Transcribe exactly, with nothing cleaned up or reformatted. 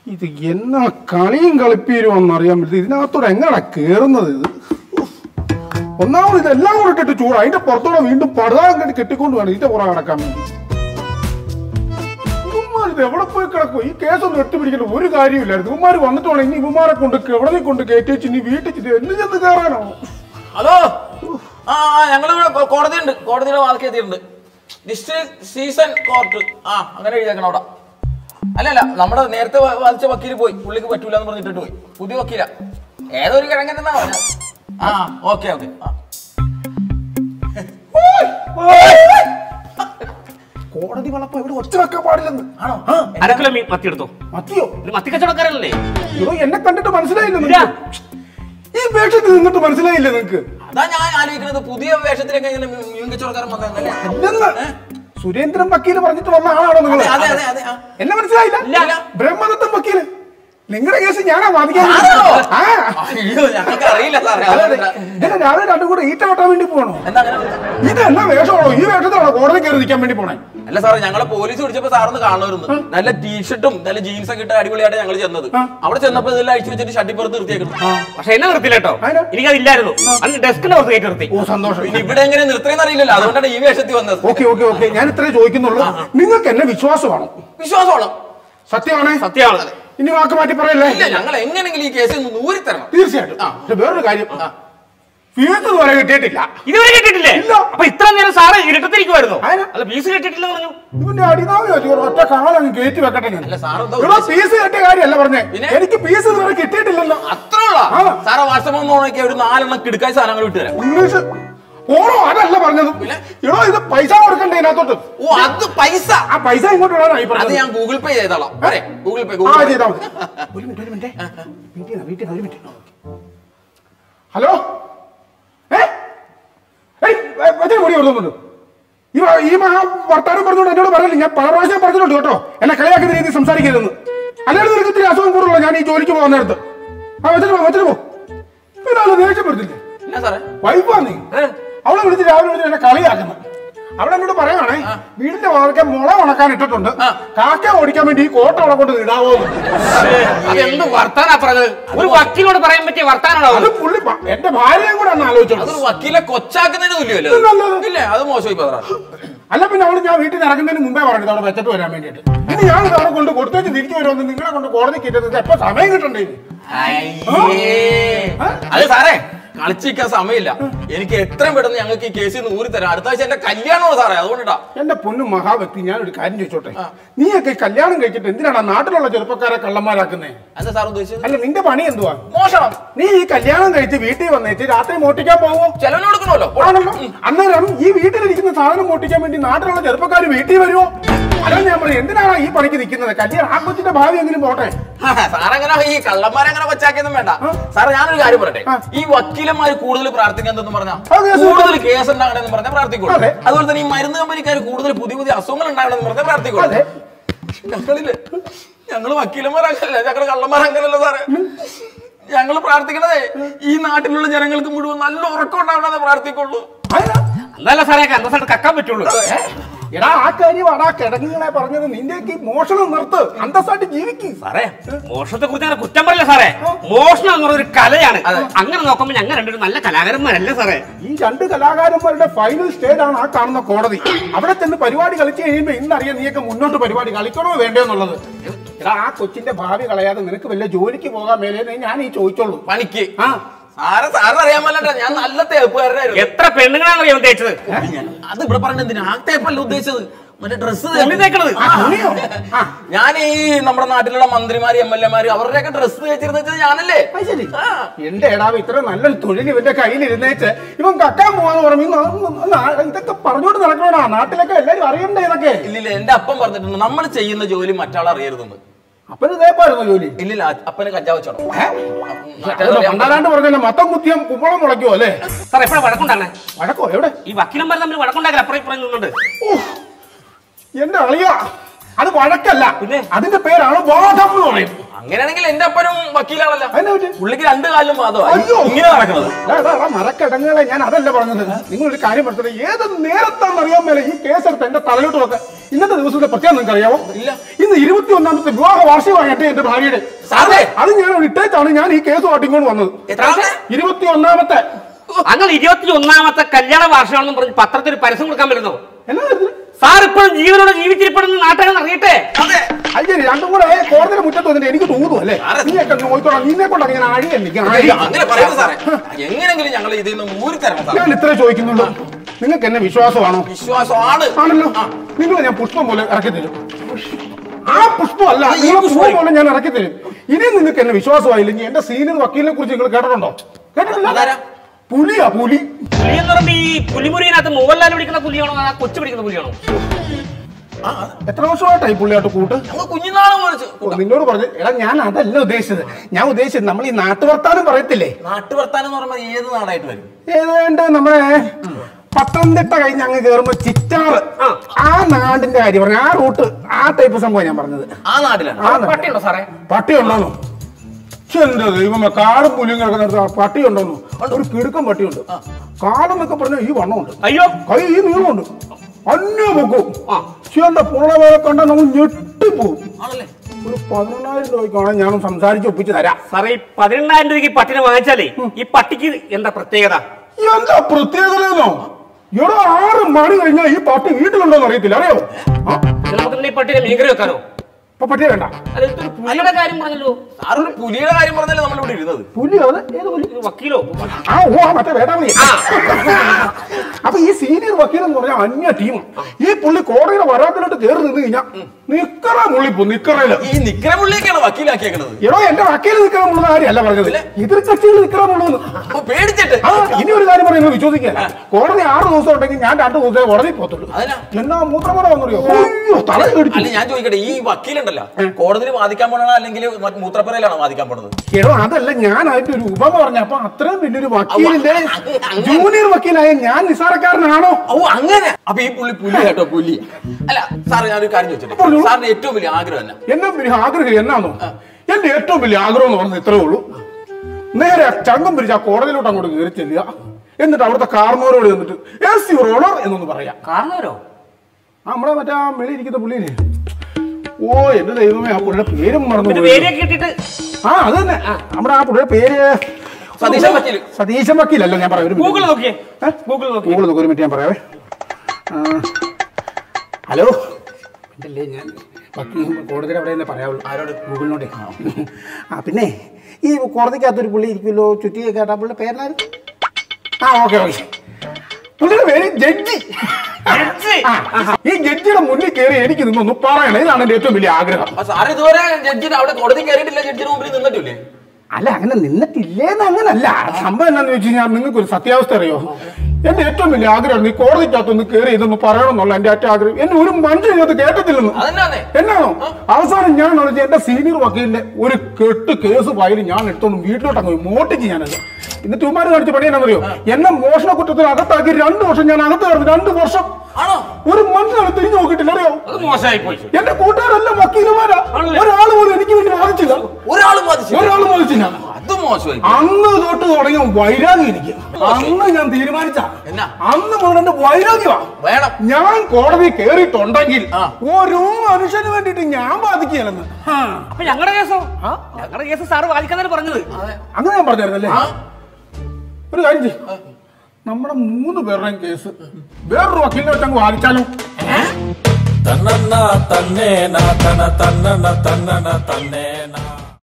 ഇത് എന്നാ കളിയും കളിപ്പീരുമെന്നറിയാൻ പറ്റില്ല. ഇതിനകത്തോടെ എങ്ങനെയാ കേറുന്നത്? ഇത് ഒന്നാമത് ഇതെല്ലാം കൂടെ ഇട്ടിട്ട് ചൂട്, അതിന്റെ പുറത്തോടെ വീണ്ടും പടുതാൻ കെട്ടി കെട്ടിക്കൊണ്ട് വേണം ഇതിന്റെ പുറകെ നടക്കാൻ വേണ്ടി. ഇവന്മാർ ഇത് എവിടെ പോയി കിടക്കും? ഈ കേസൊന്നും എത്തിപ്പിടിക്കേണ്ട ഒരു കാര്യമില്ലായിരുന്നു. ഇവന്മാർ വന്നിട്ട് വേണം ഇനി ഇവന്മാരെ കൊണ്ട് എവിടെ കൊണ്ട് കയറ്റി വെച്ച് ഇനി വീട്ടിൽ എന്ത് ചെന്ന് കയറാനോ? ഹലോ, ആ ഞങ്ങളിവിടെ കോടതി ഉണ്ട്, കോടതിയുടെ വാതിൽക്ക് എത്തിയിട്ടുണ്ട്. District session court. ആ അങ്ങനെ എഴുതിയേക്കണം അവിടെ. അല്ല അല്ല നമ്മുടെ നേരത്തെ വാദിച്ച വക്കീല് പോയി, പുള്ളിക്ക് പറ്റൂല എന്ന് പറഞ്ഞിട്ട് പോയി. പുതിയ വക്കീല, ഏതൊരു കിഴങ്ങനെന്നാ പറഞ്ഞ. ആ ഓക്കെ ഓക്കെ. കോടതി വളപ്പോ ഇവിടെ ഒച്ച വെക്കാൻ പാടില്ലെന്ന് ആണോ? അരക്കിലോ മത്തി എടുത്തോ. മത്തിയോ? മത്തി കച്ചവടക്കാരല്ലേ? എന്നെ കണ്ടിട്ട് മനസ്സിലായില്ല. ഈ വേഷത്തിൽ നിന്നിട്ട് മനസ്സിലായില്ലേ നിങ്ങക്ക്? അതാ ഞാൻ ആലോചിക്കുന്നത്, പുതിയ വേഷത്തിലൊക്കെ ഇങ്ങനെ മീൻ കച്ചവടക്കാരൻ വന്നതല്ലേ? സുരേന്ദ്രൻ വക്കീല് പറഞ്ഞിട്ട് വന്ന ആളാണോ നിങ്ങൾ? എന്നെ മനസ്സിലായില്ല. ബ്രഹ്മദത്തൻ വക്കീല്, നിങ്ങളുടെ കേസ് ഞാനാ വാദിക്കാൻ. രാവിലെ രണ്ടും കൂടെ ഈറ്റ വെട്ടാൻ വേണ്ടി പോകണോ? ഇത് എന്നാ വേഷമാണോ? ഈ വേഷത്തിലാണോ കോടതി കയറി നിൽക്കാൻ വേണ്ടി പോണേ? അല്ല സാറേ, ഞങ്ങളെ പോലീസ് പിടിച്ചപ്പോ സാറൊന്ന് കാണുമായിരുന്നു. നല്ല ടീഷർട്ടും നല്ല ജീൻസ് ഒക്കെ ഇട്ട് അടിപൊളിയായിട്ട് ഞങ്ങൾ ചെന്നത്. അവിടെ ചെന്നപ്പോ ഇതെല്ലാം അഴിച്ചു വെച്ചിട്ട് ഷട്ടിപ്പുറത്ത് നിർത്തിയേക്കുന്നു. പക്ഷെ എന്നെ നിർത്തില്ല കേട്ടോ, എനിക്കതില്ലായിരുന്നു. അന്ന് ഡെസ്കിന്റെ പുറത്ത് കയറ്റി നിർത്തി. ഓ സന്തോഷം. പിന്നെ ഇവിടെ എങ്ങനെ നിർത്തുന്നതെന്ന് അറിയില്ലല്ലോ, അതുകൊണ്ടാണ് ഈ വേഷത്തിൽ വന്നത്. ഓക്കെ ഓക്കെ ഓക്കെ, ഞാൻ ഇത്രേ ചോദിക്കുന്നുള്ളൂ. നിങ്ങൾക്ക് എന്നെ വിശ്വാസമാണോ? വിശ്വാസമാണോ? സത്യമാണേ? സത്യമാണ്. ഇനി വാക്ക് മാറ്റി പറയല്ലേ? ഞങ്ങൾ എങ്ങനെങ്കിലും ഈ കേസിൽ നിന്ന് ഊരി തരണം. തീർച്ചയായിട്ടും. വേറൊരു കാര്യം, ഫീസ് ഇതുവരെ കിട്ടിയിട്ടില്ല. ഇതുവരെ കിട്ടിയിട്ടില്ലേ? അപ്പൊ ഇത്ര നേരം സാറ് ഇരട്ടത്തിരിക്കുമായിരുന്നു. അല്ല ഫീസ് കിട്ടിയിട്ടില്ല പറഞ്ഞു. ഇവന്റെ അടിനാവി ഒറ്റ കാലം കയറ്റി വെക്കട്ടെ. ഫീസ് കിട്ടിയ കാര്യമല്ല പറഞ്ഞേ, എനിക്ക് ഫീസ് ഇതുവരെ കിട്ടിയിട്ടില്ലല്ലോ. അത്ര ഉള്ള സാറെ വാട്സപ്പ് നോക്കിയ ഒരു നാലെണ്ണം കിടക്കായ സാധനങ്ങൾ വിട്ടുതരാം. ഇംഗ്ലീഷ് ഓണോ അതല്ല പറഞ്ഞത്. എടോ ഇത് പൈസ കൊടുക്കണ്ടേ ഇതിനകത്തോട്ട്? ഓ അത് പൈസ, ആ പൈസ ഇങ്ങോട്ട് ഇടാനായി. അത് ഞാൻ ഗൂഗിൾ പേ ചെയ്തോളാം. ഗൂഗിൾ പേ ചെയ്താൽ മതി. ഒരു മിനിറ്റ് ഒരു മിനിറ്റ് വീട്ടിൽ വീട്ടിൽ ഒരു മിനിറ്റ്. ഹലോ, പൊടി കൊടുക്കുന്നുണ്ട്. ഈ ഈ മഹാ വർത്താനം പറഞ്ഞോണ്ട് എന്നോട് പറയില്ല. ഞാൻ പല പ്രാവശ്യം പറഞ്ഞിട്ടുണ്ട് കേട്ടോ, എന്നെ കളിയാക്കുന്ന രീതിയിൽ സംസാരിക്കരുതെന്ന്. അല്ലാതെ നിനക്ക് ഇത്തിരി അസുഖം കൂടുതലുള്ള ഞാൻ ഈ ജോലിക്ക് പോകാൻ നേരത്ത്. ആ വെച്ചിട്ട് പോ വെച്ചിട്ട് പോ. പിന്നെ ദേഷ്യം വരുത്തില്ലേ? വൈഫാ നീ. അവളെ വിളിച്ച് രാവിലെ വിളിച്ച് എന്നെ കളിയാക്കുന്നു. അവിടെ എന്നോട് പറയുവാണേ, വീടിന്റെ വാതിൽക്ക് മുള ഉണക്കാൻ ഇട്ടിട്ടുണ്ട്, കാക്ക ഓടിക്കാൻ വേണ്ടി ഈ കോട്ട അവിടെ കൊണ്ട് ഇടാവോ? എന്ത് വർത്താനാ പറഞ്ഞത്? ഒരു വക്കീലോട് പറയാൻ പറ്റിയ വർത്താനാണോ അത്? പുള്ളി എന്റെ ഭാര്യയും കൂടെ ഒന്ന് ആലോചിച്ചോളൂ. അതൊരു വക്കീലെ കൊച്ചാക്കുന്നതിന് തുല്യമല്ലോ. ഇല്ലേ, അത് മോശമായി. അല്ല പിന്നെ അവള് ഞാൻ വീട്ടിൽ ഇറങ്ങുന്നതിന് മുമ്പേ പറഞ്ഞത് അവിടെ വെച്ചിട്ട് വരാൻ വേണ്ടിയിട്ട്. ഇനി ഞാൻ അവിടെ കൊണ്ട് കൊടുത്തേച്ച് തിരിച്ചു വരുമെന്ന് നിങ്ങളെ കൊണ്ട് കോടതി കയറ്റുന്നത് എപ്പോ സമയം കിട്ടണ്ടേ? അത് സാറേ കളിച്ചിരിക്കാൻ സമയമില്ല. എനിക്ക് എത്രയും പെട്ടെന്ന് ഞങ്ങൾക്ക് ഈ കേസിൽ നിന്ന് ഊരി തരാം. അടുത്ത ആഴ്ച എന്റെ കല്യാണമാണ് സാറേ, അതുകൊണ്ടാ. എന്റെ പൊന്നു മഹാവ്യക്തി, ഞാൻ ഒരു കാര്യം ചോദിച്ചോട്ടെ, നീയൊക്കെ കല്യാണം കഴിച്ചിട്ട് എന്തിനാണ് നാട്ടിലുള്ള ചെറുപ്പക്കാരെ കള്ളന്മാരാക്കുന്നേ? എന്താ സാർ ഉദ്ദേശിച്ചത്? അല്ല നിന്റെ പണി എന്തുവാ? മോഷണം. നീ ഈ കല്യാണം കഴിച്ച് വീട്ടിൽ വന്നേച്ച് രാത്രി മോട്ടിക്കാൻ പോവോ? ചെലവിന് കൊടുക്കണമല്ലോ. ആണല്ലോ. അന്നേരം ഈ വീട്ടിലിരിക്കുന്ന സാധനം മോട്ടിക്കാൻ വേണ്ടി നാട്ടിലുള്ള ചെറുപ്പക്കാർ വീട്ടിൽ വരുമോ? അല്ല ഞാൻ പറയും, എന്തിനാണ് ഈ പണിക്ക് നിൽക്കുന്നത്? കല്യാണം ആ കൊച്ചിന്റെ ഭാവി എങ്കിലും പോട്ടെ. സാറങ്ങനെ ഈ കള്ളന്മാരങ്ങനെ വച്ചാക്കിയൊന്നും വേണ്ട. സാറേ ഞാനൊരു കാര്യം പറയട്ടെ, ഈ വക്കീലന്മാര് കൂടുതൽ പ്രാർത്ഥിക്കാന്ന് പറഞ്ഞാൽ കൂടുതൽ കേസ് ഉണ്ടാകണമെന്ന് പറഞ്ഞാൽ പ്രാർത്ഥിക്കുള്ളൂ. അതുപോലെ തന്നെ ഈ മരുന്ന് കമ്പനിക്കാർ കൂടുതൽ പുതിയ പുതിയ അസുഖങ്ങൾ ഉണ്ടാകണമെന്ന് പറഞ്ഞാൽ പ്രാർത്ഥിക്കുള്ളൂ. ഞങ്ങളില് ഞങ്ങള് വക്കീലന്മാരങ്ങനല്ല, ഞങ്ങള് കള്ളന്മാരങ്ങനല്ല സാറേ. ഞങ്ങള് പ്രാർത്ഥിക്കണതേ ഈ നാട്ടിലുള്ള ജനങ്ങൾക്ക് മുഴുവൻ നല്ല ഉറക്കം ഉണ്ടാവണമെന്ന് പ്രാർത്ഥിക്കുള്ളൂ. അതല്ല സാറേ അന്തസ്സായിട്ട് കക്കാൻ പറ്റുള്ളൂ. എടാ ആ കാര്യം അടാ കിടങ്ങുകളെ പറഞ്ഞത്. നിന്റെ മോഷണം നിർത്ത്, അന്തസ്സായിട്ട് ജീവിക്കും. സാറേ മോഷണത്തെ കുറിച്ച് അങ്ങനെ കുറ്റം പറയില്ല സാറേ. മോഷണം എന്ന് പറഞ്ഞൊരു കലയാണ്. അങ്ങനെ നോക്കുമ്പോൾ ഞങ്ങൾ രണ്ടൊരു നല്ല കലാകാരന്മാരല്ലേ സാറേ? ഈ രണ്ട് കലാകാരന്മാരുടെ ഫൈനൽ സ്റ്റേജ് ആണ് ആ കാണുന്ന കോടതി. അവിടെ ചെന്ന് പരിപാടി കളിച്ച് കഴിയുമ്പോ ഇന്നറിയാം നീയൊക്കെ മുന്നോട്ട് പരിപാടി കളിക്കണോ വേണ്ടോ എന്നുള്ളത്. എടാ ആ കൊച്ചിന്റെ ഭാവി കളയാതെ നിനക്ക് വല്ല ജോലിക്ക് പോകാൻ മേലെ ഞാൻ ഈ ചോദിച്ചോളൂ. പണിക്ക് ആ സാറ് സാറിന് അറിയാൻ പറ്റ ഞാൻ നല്ല തേപ്പുകാരനായിരുന്നു. എത്ര പെണ്ണുങ്ങളാണ് ഉദ്ദേശിച്ചത്? അത് ഇവിടെ പറഞ്ഞ എന്തിനാ? ആ തേപ്പല്ല ഉദ്ദേശിച്ചത്, മറ്റേ ഡ്രസ്സ്. ഞാൻ ഈ നമ്മുടെ നാട്ടിലുള്ള മന്ത്രിമാര് എം എൽ എമാര് അവരുടെയൊക്കെ ഡ്രസ്സ് തേച്ചിരുന്ന ഞാനല്ലേ. എന്റെ എടാവ് ഇത്ര നല്ലൊരു തൊഴിൽ ഇവന്റെ കയ്യിൽ ഇരുന്നേച്ച് ഇവൻ കക്കാൻ പോവാന്ന് പറഞ്ഞു. ഇതൊക്കെ പറഞ്ഞോണ്ട് നടക്കണോടാ, നാട്ടിലൊക്കെ എല്ലാരും അറിയണ്ടേ ഇതൊക്കെ? ഇല്ലില്ല, എന്റെ അപ്പം പറഞ്ഞിട്ടുണ്ട് നമ്മൾ ചെയ്യുന്ന ജോലി മറ്റാൾ അറിയരുതെന്ന്. അപ്പന് തേപ്പായിരുന്നു ജോലി? ഇല്ലില്ല, അപ്പന് കഞ്ചാവ് വെച്ചോണം. പണ്ടാണ്ട് പറഞ്ഞല്ലോ മൊത്തം കുത്തിയം കുമ്പളം മുളയ്ക്കോ അല്ലേ? സാർ എപ്പോഴും വഴക്കുണ്ടാണ്. വഴക്കോ? എവിടെ? ഈ വക്കീലന്മാർ തമ്മിൽ വഴക്കുണ്ടാക്കി അപ്പുറം ഇപ്പുറം നിന്നുണ്ട്. എന്റെ അളിയ, അത് വഴക്കല്ല, പിന്നെ അതിന്റെ പേരാണ് വാദം എന്ന് പറയും. അങ്ങനെയാണെങ്കിൽ എന്റെ അപ്പനും വക്കീലാണല്ലോ. അതിനെ പറ്റി പുള്ളിക്ക് രണ്ട് കാലിലും വാദമാണ് അയ്യോ ഇങ്ങനെ നടക്കുന്നത്. മരക്കിടങ്ങളെ ഞാൻ അതല്ല പറഞ്ഞത്. നിങ്ങളൊരു കാര്യം പറഞ്ഞത് ഏത് നേരത്താണെന്ന് അറിയാൻ മേലെ ഈ കേസെടുത്ത് എന്റെ തലലോട്ട് വെക്കാൻ. ഇന്നത്തെ ദിവസത്തെ പ്രത്യേകം നിങ്ങൾക്ക് അറിയാമോ? ഇല്ല. ഇന്ന് ഇരുപത്തി ഒന്നാമത്തെ വിവാഹ വാർഷികമായിട്ട് എന്റെ ഭാര്യയുടെ. അത് ഞാൻ ഇട്ടേച്ചാണ് ഞാൻ ഈ കേസ് വാട്ടിക്കൊണ്ട് വന്നത്. ഇരുപത്തി ഒന്നാമത്തെ അങ്ങനെ ഇരുപത്തി ഒന്നാമത്തെ കല്യാണ വാർഷികമാണെന്ന് പറഞ്ഞ് പത്രത്തിൽ പരസ്യം കൊടുക്കാൻ വരുന്നോ? എന്നാ സാർ ഇപ്പോഴും ജീവനോടെ ജീവിച്ചിരിപ്പെടുന്ന നാട്ടുകാരെന്ന് അറിയട്ടെ. അയ്യോ രണ്ടും കൂടെ കോടതിയുടെ മുറ്റത്ത് വന്നിട്ട് എനിക്ക് തോന്നുന്നു അല്ലേ? നീയൊക്കെ നോക്കിക്കോളാം. നിന്നെ കൊണ്ടാണ് ഞാൻ അഴി എങ്ങനെങ്കിലും ഞങ്ങൾ ഇതിൽ നിന്ന് ഊരി തരണം. ഞാൻ ഇത്രേ ചോദിക്കുന്നുള്ളൂ. നിങ്ങൾക്ക് എന്നെ വിശ്വാസമാണോ? വിശ്വാസമാണ്. ആണല്ലോ. നിങ്ങൾ ഞാൻ പുഷ്പം പോലെ ഇറക്കി തരും. ആ പുഷ്പം അല്ല, നിങ്ങൾ പുഷ്പം പോലെ ഞാൻ ഇറക്കി തരും. ഇനി നിങ്ങൾക്ക് എന്നെ വിശ്വാസമായില്ലെങ്കിൽ എന്റെ സീനിയർ വക്കീലിനെ കുറിച്ച് നിങ്ങൾ കേട്ടിട്ടുണ്ടോ? കേട്ടിട്ടില്ല. പുലിയാ പുലി. പുലി എന്ന് പറയുമ്പോ ഈ പുലിമുറിയിനകത്ത് മോഹൻലാൽ പിടിക്കുന്ന പുലിയാണോ ആ കൊച്ചു പിടിക്കുന്ന പുലിയാണോ? എത്ര വർഷമായിട്ടായി പുള്ളിയായിട്ട് കൂട്ട്? കുഞ്ഞുനാള് നിന്നോട് പറഞ്ഞു. എടാ ഞാൻ അതല്ല ഉദ്ദേശിച്ചത്. ഞാൻ ഉദ്ദേശിച്ചത് നമ്മൾ ഈ നാട്ടുവർത്താനം പറയത്തില്ലേ? നാട്ടുവർത്താനം എന്ന് പറയുമ്പോൾ ഏത് നാടായിട്ട് വരും? ഏതാണ്ട് നമ്മുടെ പത്തനംതിട്ട കഴിഞ്ഞ് അങ്ങ് കയറുമ്പോ ചിറ്റാറ് ആ നാടിന്റെ കാര്യം പറഞ്ഞു. ആ റൂട്ട് ആ ടൈപ്പ് സംഭവം ഞാൻ പറഞ്ഞത്. ആ നാട്ടിലാണ്. പട്ടിയുണ്ടോ സാറേ? പട്ടി ഉണ്ടോന്നു? എന്റെ ദൈവമേ, കാടും പുലിയും കിടക്കുന്നിടത്ത് പട്ടി ഉണ്ടോന്നു? ഒരു കിടുക്കം പട്ടിയുണ്ട്. കാലെന്നൊക്കെ പറഞ്ഞാൽ ഈ വണ്ണമുണ്ട്. അയ്യോ കൈ ഈ നീളമുണ്ട്. അന്യ പൊക്കും. എന്റെ പുള്ളവേറെ കണ്ടാൽ നമ്മൾ ഞെട്ടിപ്പോവും. ഒരു പതിനെണ്ണായിരം രൂപയ്ക്കാണ് ഞാൻ സംസാരിച്ച് ഒപ്പിച്ച് തരാം. സാറേ ഈ പതിനെണ്ണായിരം രൂപയ്ക്ക് പട്ടിനെ വാങ്ങിച്ചാലേ ഈ പട്ടിക്ക് എന്താ പ്രത്യേകത? എന്താ പ്രത്യേകതയെന്നോ? ഇവിടെ ആറ് മണി കഴിഞ്ഞാൽ ഈ പട്ടി വീട്ടിലുണ്ടോന്ന് അറിയത്തില്ല. അറിയോ? നമുക്ക് ഈ പട്ടിനെ മീൻകറി വെക്കാനോ? ഇപ്പൊ പട്ടിയെ വേണ്ട. പുലിയുടെ കാര്യം പറഞ്ഞല്ലോ. സാറൊരു പുലിയുടെ കാര്യം പറഞ്ഞല്ലേ നമ്മളിവിടെ ഇരുന്നത്? പുലിയോ? അത് ഏത് പുലി? വക്കീലോ? ആ ഓ മറ്റേ വേട്ടാളി. അപ്പൊ ഈ സീനിയർ വക്കീൽ എന്ന് പറഞ്ഞാൽ അന്യ ടീം. ഈ പുള്ളി കോടതിയുടെ വരാത്തിലോട്ട് കയറി നിന്ന് കഴിഞ്ഞാൽ നിക്കറ മുള്ളിപ്പോ. നിക്കറയില് ഈ നിക്കറ മുള്ളിയൊക്കെയാണ് വക്കീലാക്കിയേക്കണത്. എടോ എന്റെ വക്കീൽ നിക്കറ മുള്ള കാര്യമല്ല പറഞ്ഞത്. എതിർ കക്ഷികൾ നിക്കറ മുള്ളൂന്ന് പേടിച്ചിട്ട്. ആ ഇനി ഒരു കാര്യം പറയാൻ നിങ്ങൾ വിശ്വസിക്കുക. കോടതി ആറ് ദിവസം ഉണ്ടെങ്കിൽ ഞാൻ രണ്ടു ദിവസമേ കോടതി പോത്തുള്ളൂ. എന്നാ മൂത്രമട വന്നറിയോ? അയ്യോ തല കടിച്ചു. അല്ല ഞാൻ ചോദിക്കട്ടെ, ഈ വക്കീലുണ്ടല്ലോ കോടതിയിൽ വാദിക്കാൻ പോണോ അല്ലെങ്കിൽ മൂത്രപ്പുരയിലാണോ വാദിക്കാൻ പോണത്? എടോ അതല്ല, ഞാനായിട്ട് ഒരു ഉപമ പറഞ്ഞ അപ്പൊ അത്രയും വലിയൊരു വക്കീലിന്റെ ജൂനിയർ വക്കീലായ ഞാൻ നിസാരക്കാരനാണോ? ഓ അങ്ങനെ. അപ്പൊ ഈ പുള്ളി പുലി കേട്ടോ, പുലി. അല്ല സാർ ഞാനൊരു കാര്യം ചോദിച്ചിട്ട്, സാറിന്റെ ഏറ്റവും വലിയ ആഗ്രഹം എന്നാ? എന്നെ വലിയ ആഗ്രഹം എന്നാന്നോ? എന്റെ ഏറ്റവും വലിയ ആഗ്രഹം എന്ന് പറഞ്ഞത് ഇത്രേ ഉള്ളൂ. നേരെ ചങ്കം പിരിച്ച് ആ കോടതിയിലോട്ട് അങ്ങോട്ട് കയറി ചെല്ലുക. എന്നിട്ട് അവിടുത്തെ കാർന്നോരോട് ചെന്നിട്ട് എസ് യുവർ ഓണർ എന്നൊന്ന് പറയാം. കാർന്നോരോ? നമ്മളെ മറ്റേ ആ മെളി ഇരിക്കുന്ന പുള്ളിയില്ലേ? ഓ എന്റെ ദൈവമേ, ആ പുള്ളിയുടെ പേരും മറന്നു. ആ അത് തന്നെ. നമ്മുടെ ആ പുള്ളിയുടെ പേര് സതീശൻ വക്കീൽ. സതീശൻ വക്കീലല്ലോ. ഞാൻ പറയാം. ഗൂഗിൾ നോക്കിയേ. ഗൂഗിൾ നോക്കി ഒരു മിനിറ്റ് ഞാൻ പറയാവേ. ഹലോ അല്ലേ, ഞാൻ വക്കീൽ കോടതിയിൽ അവിടെ തന്നെ പറയാവുള്ളൂ. ആരോട്? ഗൂഗിളിനോട്. ആ പിന്നെ ഈ കോടതിക്കകത്തൊരു പുള്ളി ഇരിക്കുമല്ലോ, ചുറ്റിയൊക്കെ കേട്ടാ പുള്ളിയുടെ പേരിനായിരുന്നു. ആ ഓക്കെ ഓക്കെ. പുള്ളിയുടെ പേര് ജഡ്ജി. ഈ ജഡ്ജിയുടെ മുന്നിൽ കയറി എനിക്ക് നിന്നൊന്ന് പറയണേ. ഇതാണ് എന്റെ ഏറ്റവും വലിയ ആഗ്രഹം. സാർ ഇതുവരെ ജഡ്ജിന് അവിടെ കോടതി കയറിയിട്ടില്ല, ജഡ്ജിന് മുമ്പിൽ നിന്നിട്ടില്ലേ? അല്ല അങ്ങനെ നിന്നിട്ടില്ലേന്ന് അങ്ങനല്ല. സംഭവം എന്താന്ന് വെച്ച് കഴിഞ്ഞാൽ നിങ്ങൾക്ക് ഒരു സത്യാവസ്ഥ അറിയോ? എന്റെ ഏറ്റവും വലിയ ആഗ്രഹം ഈ കോടതിക്കകത്തൊന്ന് കയറി ഇതൊന്ന് പറയണമെന്നുള്ള എന്റെ ഏറ്റവും ആഗ്രഹം. എന്നെ ഒരു മനുഷ്യൻ ഇത് കേട്ടത്തില്ലെന്ന്. എന്നാണോ അവസാനം ഞാൻ എന്റെ സീനിയർ വക്കീലിന്റെ ഒരു കെട്ട് കേസ് ഫയൽ ഞാൻ എടുത്തോണ്ട് വീട്ടിലോട്ട് അങ്ങ് മോട്ടിച്ച് ഞാനത്. എന്നിട്ട് ഉമ്മാര് കാണിച്ച പണി എന്നാന്നറിയോ? എന്നെ മോഷണ കുറ്റത്തിന് അകത്താക്കി രണ്ടു വർഷം ഞാൻ അകത്ത് കയറുന്നു. രണ്ടു വർഷം ഒരു മനുഷ്യനെ തിരിഞ്ഞു നോക്കിയിട്ടില്ല. അറിയോ? എന്റെ കൂട്ടുകാരെല്ലാം വക്കീലുമാരാ. ഒരാൾ പോലും എനിക്ക് വേണ്ടി വാദിച്ചില്ല. ഒരാളും ഒരാളും വാദിച്ചില്ല. അന്ന് തൊട്ട് തുടങ്ങിയ വൈരാഗ്യം എനിക്ക്. അന്ന് ഞാൻ തീരുമാനിച്ച അന്ന് മുതൽ എന്റെ വൈരാഗ്യമാണ്. ഞാൻ കോടതി കയറിയിട്ടുണ്ടെങ്കിൽ ഓരോ മനുഷ്യന് വേണ്ടിട്ട് ഞാൻ ബാധിക്കുകയല്ലെന്ന്. അപ്പൊ ഞങ്ങളുടെ കേസോ? ഞങ്ങളുടെ കേസ് സാറ് വാദിക്കാനാണ് പറഞ്ഞത്. അങ്ങനെ ഞാൻ പറഞ്ഞായിരുന്നല്ലേ? ഒരു കാര്യം ചെയ്യും, നമ്മുടെ മൂന്ന് പേരുടെയും കേസ് വേറൊരു വക്കീലിനെ വെച്ചങ്ങ് വാദിച്ചാലോ? തന്നന്ന തന്നേന തന തന്നന തന്നന തന്നേന